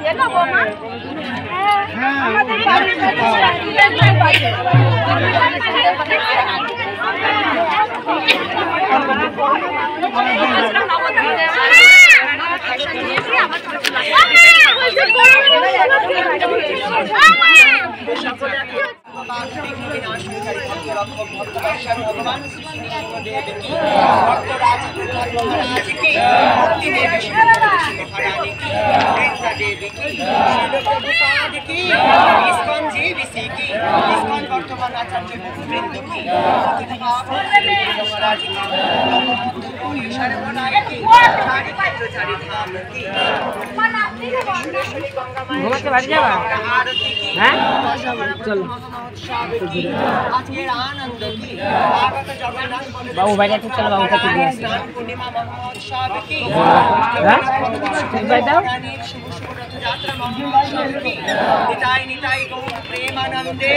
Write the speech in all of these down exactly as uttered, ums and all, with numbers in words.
भगवान श्री नृसिंहदेव की भक्तराज महाराज की भक्ति देवी महारानी की वृंदा देवी की प्रभुपाद की इस्कॉन जीवीसी की इस्कॉन वर्तमान आचार्य वृंद की महाराज की लोकमंत्र शरवणाय की चारि क्षेत्र चारि धाम की घूमते बाड़ी जावा आरती की चल আজকের আনন্দ কি আগত জগন্নাথ বাবু বাইরে থেকে চলো বাবু কাছে দিয়ে আসি পূর্ণিমা মহোৎসব কি হ্যাঁ বাই দাও শুভ শুভ রথযাত্রা মহোৎসব কি নিতাই নিতাই গৌর প্রেমানন্দে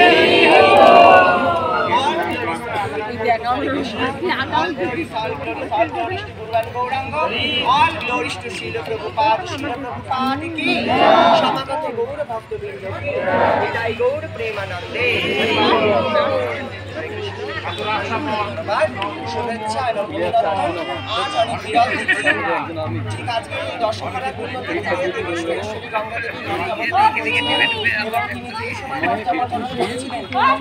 All glories to Srila Prabhupada, Srila Prabhupada ki Samagata Gaura Bhakta Vrinda ki Nidai Gaura Premanande শুভেচ্ছা এবং অভিনন্দন আজ অনেক বিরল ঠিক আজকে এই দশহরা পূর্ণতে শ্রী গঙ্গা দেবী এবং তিনি যে সময় মন্ত্রপঠন করেছিলেন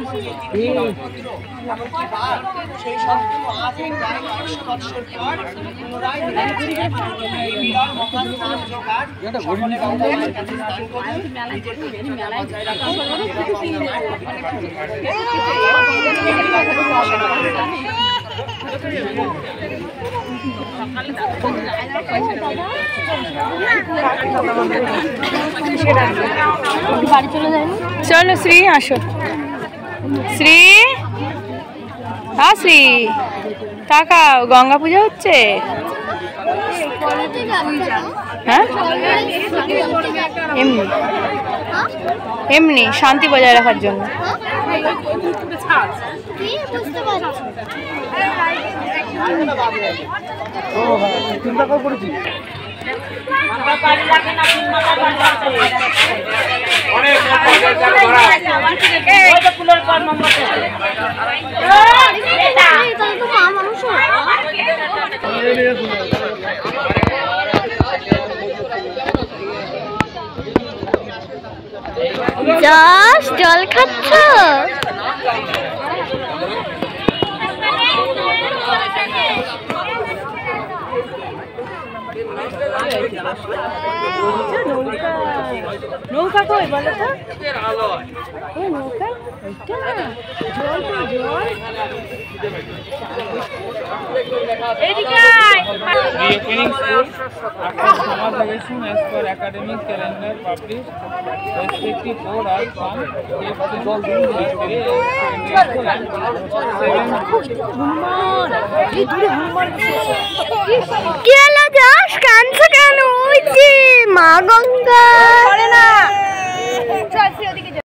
সেই সত্ত্বেও আজ এই প্রায় একশো বৎসর পর পুনরায় এই বিরল মহান স্নান যোগার সকলে গঙ্গার কাছে স্নান করে নিজের পবিত্রতা বজায় রাখা চলো শ্রী আসো শ্রী হ্যাঁ শ্রী তাকাও গঙ্গা পূজা হচ্ছে হ্যাঁ এমনি এমনি শান্তি বজায় রাখার জন্য জাস্ট জল খাচ্ছ নৌকা কই বলো তো ওই নৌকা জল তো জল এদিকে আয় Reopening schools after summer vacation as per academic calendar published, respective board are from কি হলো যাস কাঁদছো কেন? ওই যে মা গঙ্গা